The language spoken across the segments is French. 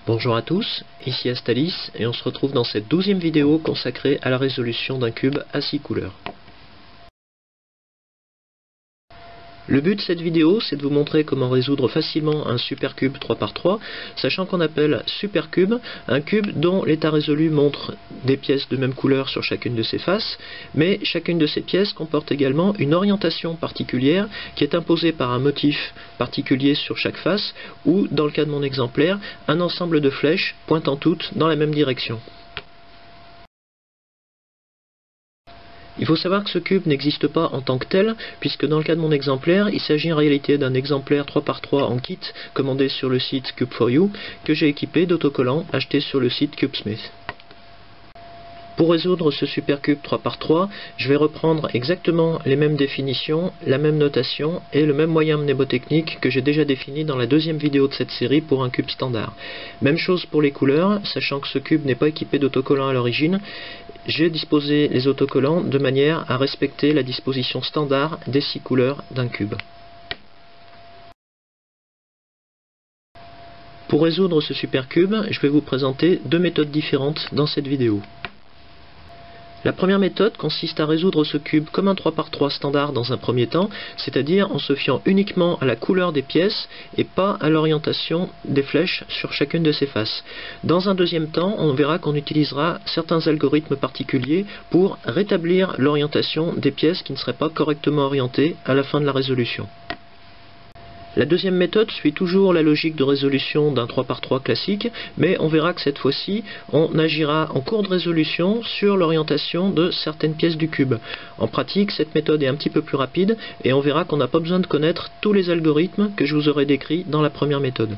Bonjour à tous, ici Astalis et on se retrouve dans cette 12e vidéo consacrée à la résolution d'un cube à 6 couleurs. Le but de cette vidéo, c'est de vous montrer comment résoudre facilement un supercube 3×3, sachant qu'on appelle supercube un cube dont l'état résolu montre des pièces de même couleur sur chacune de ses faces, mais chacune de ces pièces comporte également une orientation particulière qui est imposée par un motif particulier sur chaque face, ou, dans le cas de mon exemplaire, un ensemble de flèches pointant toutes dans la même direction. Il faut savoir que ce cube n'existe pas en tant que tel, puisque dans le cas de mon exemplaire, il s'agit en réalité d'un exemplaire 3×3 en kit commandé sur le site Cube4You, que j'ai équipé d'autocollants achetés sur le site CubeSmith. Pour résoudre ce supercube 3×3, je vais reprendre exactement les mêmes définitions, la même notation et le même moyen mnémotechnique que j'ai déjà défini dans la 2e vidéo de cette série pour un cube standard. Même chose pour les couleurs, sachant que ce cube n'est pas équipé d'autocollants à l'origine, j'ai disposé les autocollants de manière à respecter la disposition standard des 6 couleurs d'un cube. Pour résoudre ce supercube, je vais vous présenter 2 méthodes différentes dans cette vidéo. La première méthode consiste à résoudre ce cube comme un 3×3 standard dans un premier temps, c'est-à-dire en se fiant uniquement à la couleur des pièces et pas à l'orientation des flèches sur chacune de ses faces. Dans un deuxième temps, on verra qu'on utilisera certains algorithmes particuliers pour rétablir l'orientation des pièces qui ne seraient pas correctement orientées à la fin de la résolution. La deuxième méthode suit toujours la logique de résolution d'un 3×3 classique, mais on verra que cette fois-ci, on agira en cours de résolution sur l'orientation de certaines pièces du cube. En pratique, cette méthode est un petit peu plus rapide, et on verra qu'on n'a pas besoin de connaître tous les algorithmes que je vous aurai décrits dans la première méthode.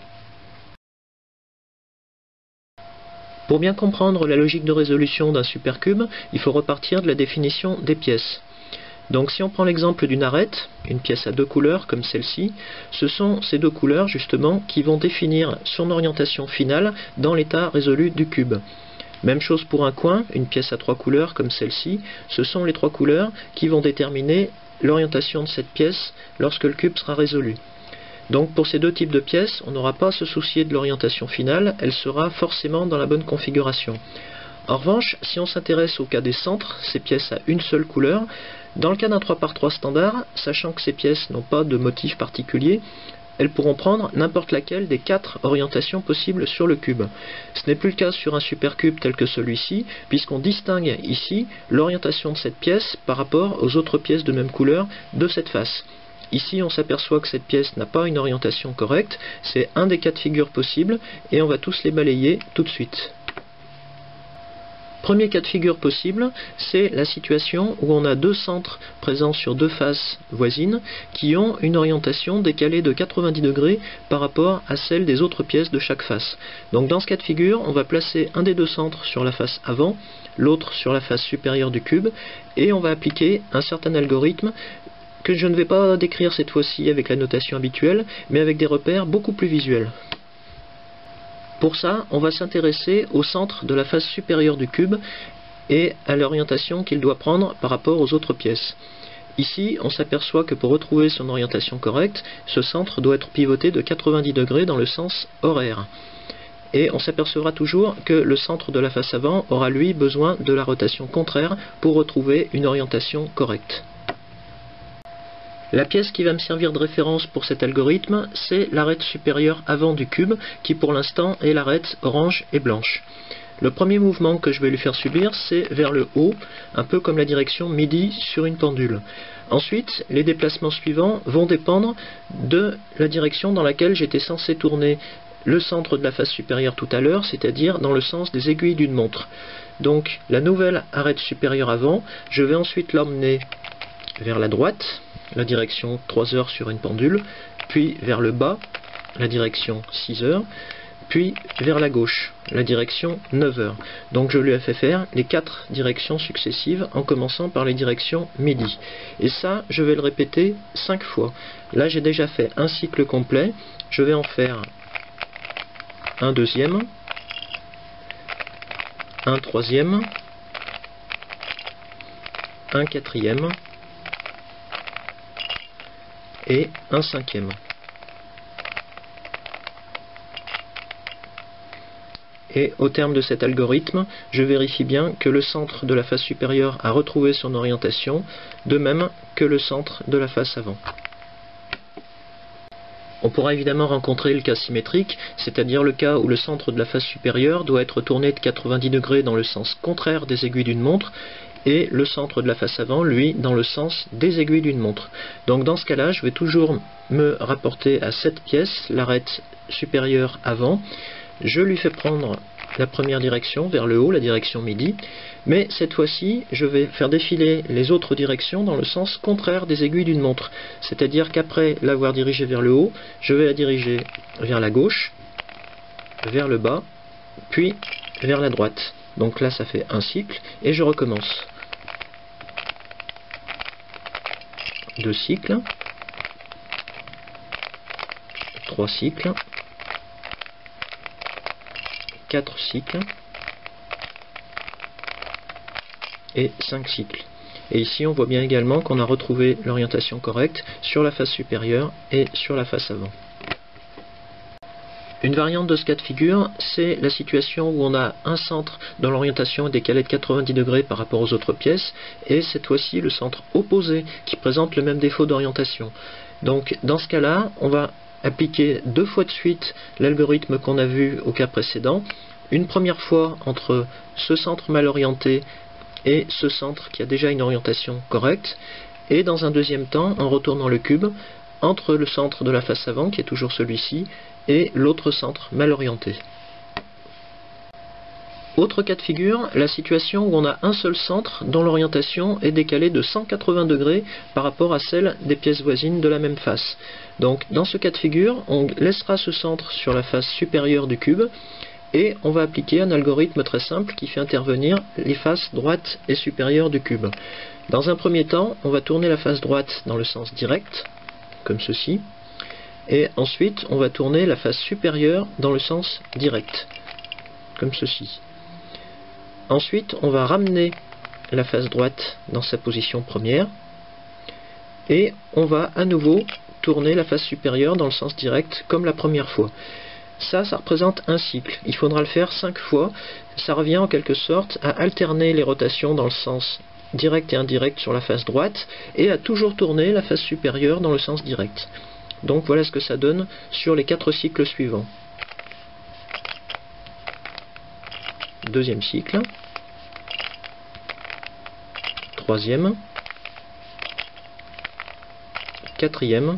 Pour bien comprendre la logique de résolution d'un supercube, il faut repartir de la définition des pièces. Donc si on prend l'exemple d'une arête, une pièce à 2 couleurs comme celle-ci, ce sont ces 2 couleurs justement qui vont définir son orientation finale dans l'état résolu du cube. Même chose pour un coin, une pièce à 3 couleurs comme celle-ci, ce sont les 3 couleurs qui vont déterminer l'orientation de cette pièce lorsque le cube sera résolu. Donc pour ces 2 types de pièces, on n'aura pas à se soucier de l'orientation finale, elle sera forcément dans la bonne configuration. En revanche, si on s'intéresse au cas des centres, ces pièces à une seule couleur, dans le cas d'un 3×3 standard, sachant que ces pièces n'ont pas de motif particulier, elles pourront prendre n'importe laquelle des 4 orientations possibles sur le cube. Ce n'est plus le cas sur un supercube tel que celui-ci, puisqu'on distingue ici l'orientation de cette pièce par rapport aux autres pièces de même couleur de cette face. Ici, on s'aperçoit que cette pièce n'a pas une orientation correcte, c'est un des 4 figures possibles, et on va tous les balayer tout de suite. Premier cas de figure possible, c'est la situation où on a 2 centres présents sur 2 faces voisines qui ont une orientation décalée de 90 degrés par rapport à celle des autres pièces de chaque face. Donc dans ce cas de figure, on va placer un des 2 centres sur la face avant, l'autre sur la face supérieure du cube, et on va appliquer un certain algorithme que je ne vais pas décrire cette fois-ci avec la notation habituelle, mais avec des repères beaucoup plus visuels. Pour ça, on va s'intéresser au centre de la face supérieure du cube et à l'orientation qu'il doit prendre par rapport aux autres pièces. Ici, on s'aperçoit que pour retrouver son orientation correcte, ce centre doit être pivoté de 90 degrés dans le sens horaire. Et on s'apercevra toujours que le centre de la face avant aura lui besoin de la rotation contraire pour retrouver une orientation correcte. La pièce qui va me servir de référence pour cet algorithme, c'est l'arête supérieure avant du cube, qui pour l'instant est l'arête orange et blanche. Le premier mouvement que je vais lui faire subir, c'est vers le haut, un peu comme la direction midi sur une pendule. Ensuite, les déplacements suivants vont dépendre de la direction dans laquelle j'étais censé tourner le centre de la face supérieure tout à l'heure, c'est-à-dire dans le sens des aiguilles d'une montre. Donc la nouvelle arête supérieure avant, je vais ensuite l'emmener vers la droite, la direction 3 heures sur une pendule, puis vers le bas, la direction 6 heures, puis vers la gauche, la direction 9 heures. Donc je lui ai fait faire les 4 directions successives en commençant par les directions midi. Et ça, je vais le répéter 5 fois. Là, j'ai déjà fait un cycle complet, je vais en faire un deuxième, un troisième, un quatrième, et un cinquième. Et au terme de cet algorithme, je vérifie bien que le centre de la face supérieure a retrouvé son orientation, de même que le centre de la face avant. On pourra évidemment rencontrer le cas symétrique, c'est-à-dire le cas où le centre de la face supérieure doit être tourné de 90 degrés dans le sens contraire des aiguilles d'une montre, et le centre de la face avant, lui, dans le sens des aiguilles d'une montre. Donc dans ce cas-là, je vais toujours me rapporter à cette pièce, l'arête supérieure avant. Je lui fais prendre la première direction vers le haut, la direction midi, mais cette fois-ci, je vais faire défiler les autres directions dans le sens contraire des aiguilles d'une montre. C'est-à-dire qu'après l'avoir dirigée vers le haut, je vais la diriger vers la gauche, vers le bas, puis vers la droite. Donc là, ça fait un cycle, et je recommence. 2 cycles, 3 cycles, 4 cycles, et 5 cycles. Et ici, on voit bien également qu'on a retrouvé l'orientation correcte sur la face supérieure et sur la face avant. Une variante de ce cas de figure, c'est la situation où on a un centre dont l'orientation est décalée de 90 degrés par rapport aux autres pièces, et cette fois-ci le centre opposé qui présente le même défaut d'orientation. Donc dans ce cas-là, on va appliquer 2 fois de suite l'algorithme qu'on a vu au cas précédent, une première fois entre ce centre mal orienté et ce centre qui a déjà une orientation correcte, et dans un deuxième temps en retournant le cube entre le centre de la face avant, qui est toujours celui-ci, et l'autre centre mal orienté. Autre cas de figure, la situation où on a un seul centre dont l'orientation est décalée de 180 degrés par rapport à celle des pièces voisines de la même face. Donc dans ce cas de figure, on laissera ce centre sur la face supérieure du cube, et on va appliquer un algorithme très simple qui fait intervenir les faces droite et supérieure du cube. Dans un premier temps, on va tourner la face droite dans le sens direct, comme ceci, et ensuite on va tourner la face supérieure dans le sens direct, comme ceci. Ensuite, on va ramener la face droite dans sa position première, et on va à nouveau tourner la face supérieure dans le sens direct, comme la première fois. Ça représente un cycle. Il faudra le faire 5 fois. Ça revient en quelque sorte à alterner les rotations dans le sens direct et indirect sur la face droite, et à toujours tourner la face supérieure dans le sens direct. Donc voilà ce que ça donne sur les 4 cycles suivants. Deuxième cycle. Troisième. Quatrième.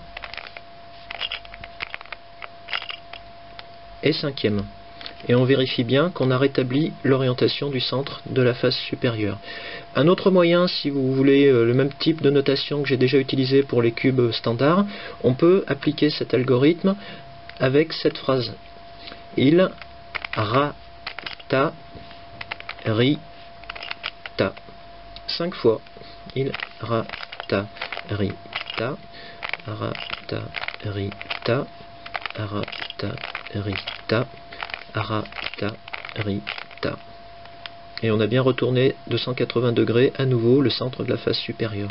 Et cinquième. Et on vérifie bien qu'on a rétabli l'orientation du centre de la face supérieure. Un autre moyen, si vous voulez le même type de notation que j'ai déjà utilisé pour les cubes standards, on peut appliquer cet algorithme avec cette phrase. Il ra ta ri ta. 5 fois. Il ra ta ri ta. Ra ta ri ta. Ra ta ri ta. Ra ta ri ta. Et on a bien retourné de 180 degrés à nouveau le centre de la face supérieure.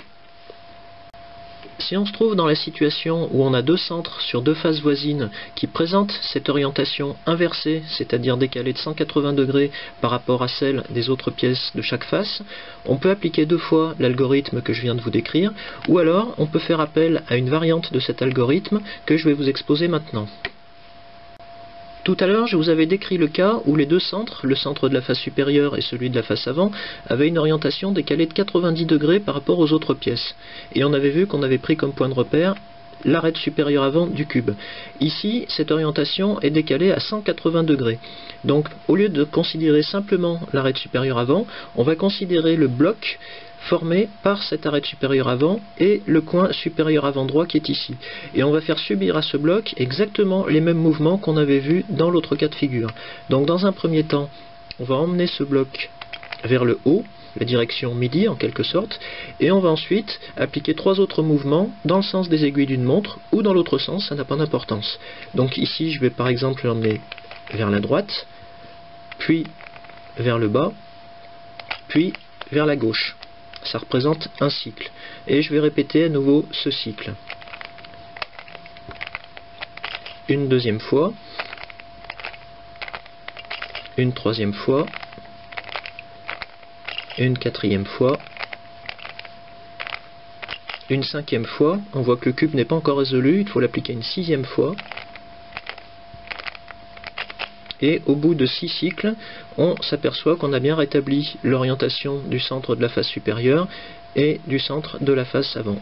Si on se trouve dans la situation où on a 2 centres sur 2 faces voisines qui présentent cette orientation inversée, c'est-à-dire décalée de 180 degrés par rapport à celle des autres pièces de chaque face, on peut appliquer 2 fois l'algorithme que je viens de vous décrire, ou alors on peut faire appel à une variante de cet algorithme que je vais vous exposer maintenant. Tout à l'heure, je vous avais décrit le cas où les 2 centres, le centre de la face supérieure et celui de la face avant, avaient une orientation décalée de 90 degrés par rapport aux autres pièces. Et on avait vu qu'on avait pris comme point de repère l'arête supérieure avant du cube. Ici, cette orientation est décalée à 180 degrés. Donc, au lieu de considérer simplement l'arête supérieure avant, on va considérer le bloc formé par cette arête supérieure avant et le coin supérieur avant droit qui est ici. Et on va faire subir à ce bloc exactement les mêmes mouvements qu'on avait vus dans l'autre cas de figure. Donc dans un premier temps, on va emmener ce bloc vers le haut, la direction midi en quelque sorte, et on va ensuite appliquer 3 autres mouvements dans le sens des aiguilles d'une montre ou dans l'autre sens, ça n'a pas d'importance. Donc ici je vais par exemple l'emmener vers la droite, puis vers le bas, puis vers la gauche. Ça représente un cycle. Et je vais répéter à nouveau ce cycle. Une deuxième fois. une troisième fois, une quatrième fois, une cinquième fois. On voit que le cube n'est pas encore résolu, il faut l'appliquer une sixième fois. Et au bout de 6 cycles, on s'aperçoit qu'on a bien rétabli l'orientation du centre de la face supérieure et du centre de la face avant.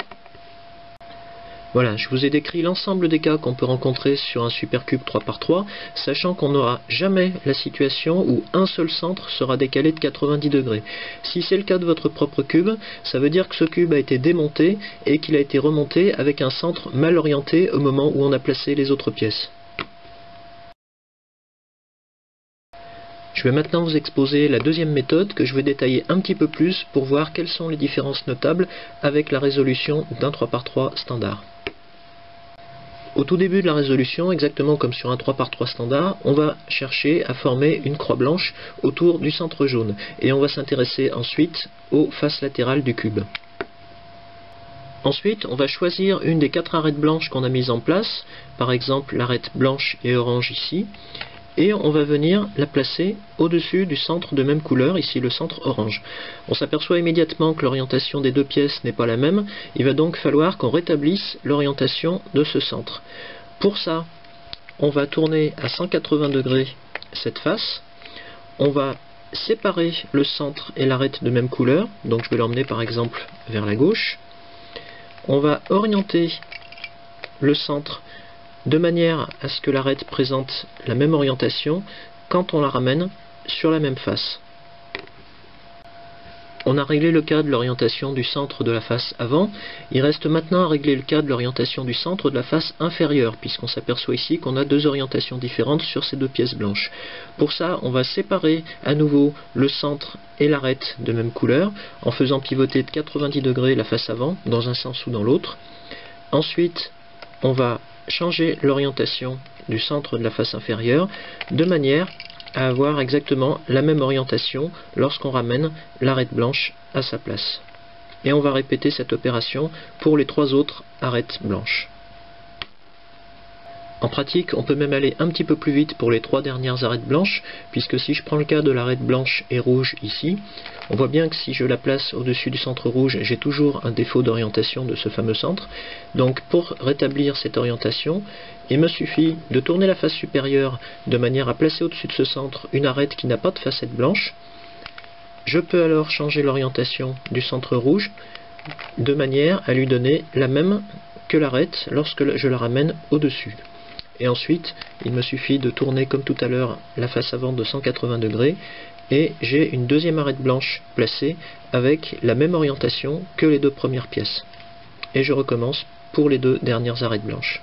Voilà, je vous ai décrit l'ensemble des cas qu'on peut rencontrer sur un supercube 3×3, sachant qu'on n'aura jamais la situation où un seul centre sera décalé de 90 degrés. Si c'est le cas de votre propre cube, ça veut dire que ce cube a été démonté et qu'il a été remonté avec un centre mal orienté au moment où on a placé les autres pièces. Je vais maintenant vous exposer la deuxième méthode que je vais détailler un petit peu plus pour voir quelles sont les différences notables avec la résolution d'un 3×3 standard. Au tout début de la résolution, exactement comme sur un 3×3 standard, on va chercher à former une croix blanche autour du centre jaune et on va s'intéresser ensuite aux faces latérales du cube. Ensuite, on va choisir une des 4 arêtes blanches qu'on a mises en place, par exemple l'arête blanche et orange ici, et on va venir la placer au-dessus du centre de même couleur, ici le centre orange. On s'aperçoit immédiatement que l'orientation des deux pièces n'est pas la même, il va donc falloir qu'on rétablisse l'orientation de ce centre. Pour ça, on va tourner à 180 degrés cette face, on va séparer le centre et l'arête de même couleur, donc je vais l'emmener par exemple vers la gauche, on va orienter le centre de manière à ce que l'arête présente la même orientation quand on la ramène sur la même face. On a réglé le cas de l'orientation du centre de la face avant, il reste maintenant à régler le cas de l'orientation du centre de la face inférieure, puisqu'on s'aperçoit ici qu'on a deux orientations différentes sur ces deux pièces blanches. Pour ça, on va séparer à nouveau le centre et l'arête de même couleur, en faisant pivoter de 90 degrés la face avant, dans un sens ou dans l'autre. Ensuite, on va changer l'orientation du centre de la face inférieure de manière à avoir exactement la même orientation lorsqu'on ramène l'arête blanche à sa place. Et on va répéter cette opération pour les 3 autres arêtes blanches. En pratique, on peut même aller un petit peu plus vite pour les 3 dernières arêtes blanches, puisque si je prends le cas de l'arête blanche et rouge ici, on voit bien que si je la place au-dessus du centre rouge, j'ai toujours un défaut d'orientation de ce fameux centre. Donc pour rétablir cette orientation, il me suffit de tourner la face supérieure de manière à placer au-dessus de ce centre une arête qui n'a pas de facette blanche. Je peux alors changer l'orientation du centre rouge de manière à lui donner la même que l'arête lorsque je la ramène au-dessus. Et ensuite, il me suffit de tourner comme tout à l'heure la face avant de 180 degrés et j'ai une deuxième arête blanche placée avec la même orientation que les 2 premières pièces. Et je recommence pour les 2 dernières arêtes blanches.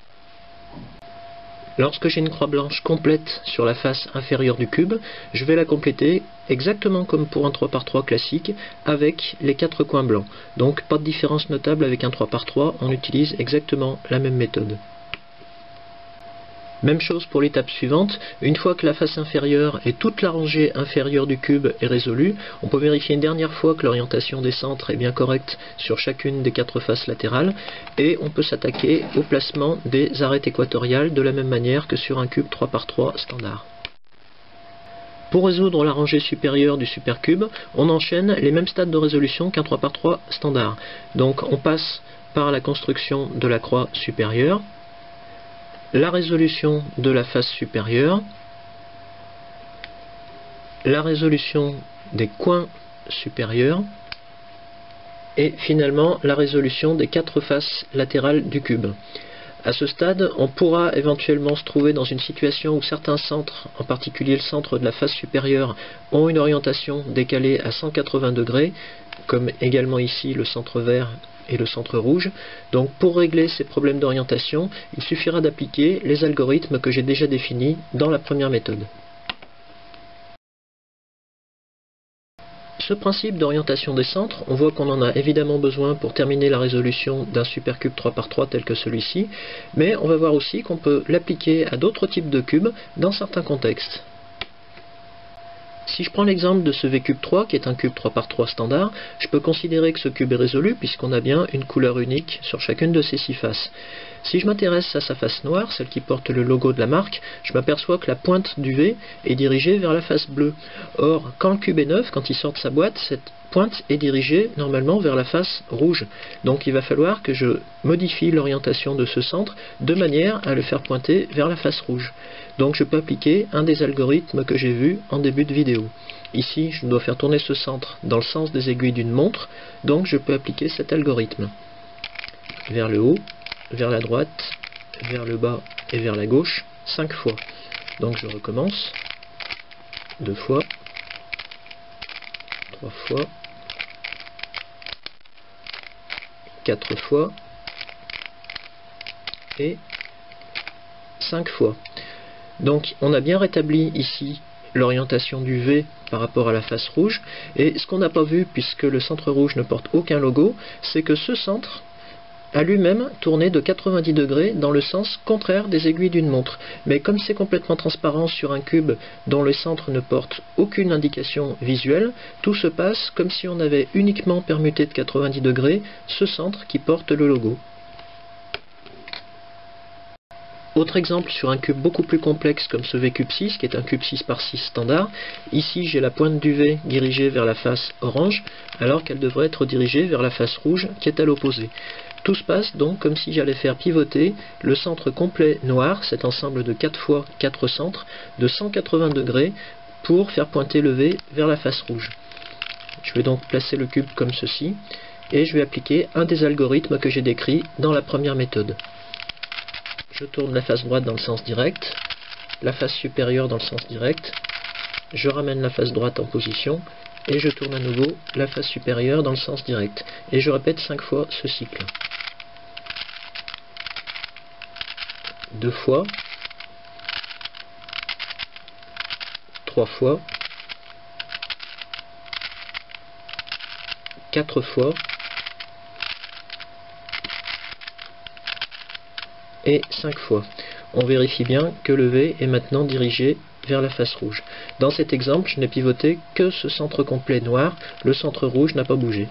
Lorsque j'ai une croix blanche complète sur la face inférieure du cube, je vais la compléter exactement comme pour un 3×3 classique avec les 4 coins blancs. Donc pas de différence notable avec un 3×3, on utilise exactement la même méthode. Même chose pour l'étape suivante, une fois que la face inférieure et toute la rangée inférieure du cube est résolue, on peut vérifier une dernière fois que l'orientation des centres est bien correcte sur chacune des 4 faces latérales, et on peut s'attaquer au placement des arêtes équatoriales de la même manière que sur un cube 3×3 standard. Pour résoudre la rangée supérieure du supercube, on enchaîne les mêmes stades de résolution qu'un 3×3 standard. Donc on passe par la construction de la croix supérieure, la résolution de la face supérieure, la résolution des coins supérieurs et finalement la résolution des 4 faces latérales du cube. À ce stade, on pourra éventuellement se trouver dans une situation où certains centres, en particulier le centre de la face supérieure, ont une orientation décalée à 180 degrés, comme également ici le centre vert et le centre rouge. Donc pour régler ces problèmes d'orientation, il suffira d'appliquer les algorithmes que j'ai déjà définis dans la première méthode. Ce principe d'orientation des centres, on voit qu'on en a évidemment besoin pour terminer la résolution d'un supercube 3×3 tel que celui-ci, mais on va voir aussi qu'on peut l'appliquer à d'autres types de cubes dans certains contextes. Si je prends l'exemple de ce V-cube 3, qui est un cube 3 par 3 standard, je peux considérer que ce cube est résolu puisqu'on a bien une couleur unique sur chacune de ses 6 faces. Si je m'intéresse à sa face noire, celle qui porte le logo de la marque, je m'aperçois que la pointe du V est dirigée vers la face bleue. Or, quand le cube est neuf, quand il sort de sa boîte, cette pointe est dirigée normalement vers la face rouge. Donc il va falloir que je modifie l'orientation de ce centre de manière à le faire pointer vers la face rouge. Donc je peux appliquer un des algorithmes que j'ai vu en début de vidéo. Ici, je dois faire tourner ce centre dans le sens des aiguilles d'une montre, donc je peux appliquer cet algorithme. Vers le haut, vers la droite, vers le bas et vers la gauche, 5 fois. Donc je recommence. 2 fois. 3 fois. 4 fois. Et 5 fois. Donc on a bien rétabli ici l'orientation du V par rapport à la face rouge, et ce qu'on n'a pas vu puisque le centre rouge ne porte aucun logo, c'est que ce centre a lui-même tourné de 90 degrés dans le sens contraire des aiguilles d'une montre. Mais comme c'est complètement transparent sur un cube dont le centre ne porte aucune indication visuelle, tout se passe comme si on avait uniquement permuté de 90 degrés ce centre qui porte le logo. Autre exemple sur un cube beaucoup plus complexe comme ce V-cube 6, qui est un cube 6 par 6 standard. Ici j'ai la pointe du V dirigée vers la face orange, alors qu'elle devrait être dirigée vers la face rouge qui est à l'opposé. Tout se passe donc comme si j'allais faire pivoter le centre complet noir, cet ensemble de 4 fois 4 centres, de 180 degrés pour faire pointer le V vers la face rouge. Je vais donc placer le cube comme ceci, et je vais appliquer un des algorithmes que j'ai décrits dans la première méthode. Je tourne la face droite dans le sens direct, la face supérieure dans le sens direct, je ramène la face droite en position, et je tourne à nouveau la face supérieure dans le sens direct. Et je répète 5 fois ce cycle. 2 fois, 3 fois, 4 fois, et 5 fois. On vérifie bien que le V est maintenant dirigé vers la face rouge. Dans cet exemple, je n'ai pivoté que ce centre complet noir, le centre rouge n'a pas bougé.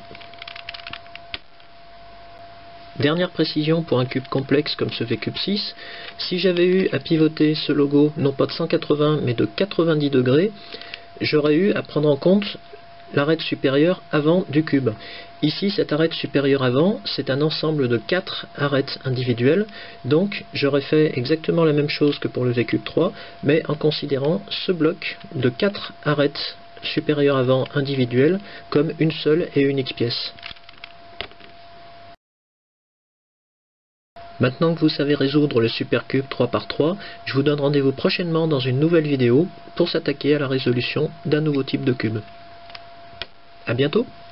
Dernière précision pour un cube complexe comme ce V-cube 6, si j'avais eu à pivoter ce logo non pas de 180 mais de 90 degrés, j'aurais eu à prendre en compte l'arête supérieure avant du cube. Ici, cette arête supérieure avant, c'est un ensemble de 4 arêtes individuelles, donc j'aurais fait exactement la même chose que pour le V-cube 3, mais en considérant ce bloc de 4 arêtes supérieures avant individuelles comme une seule et unique pièce. Maintenant que vous savez résoudre le supercube 3 par 3, je vous donne rendez-vous prochainement dans une nouvelle vidéo pour s'attaquer à la résolution d'un nouveau type de cube. À bientôt!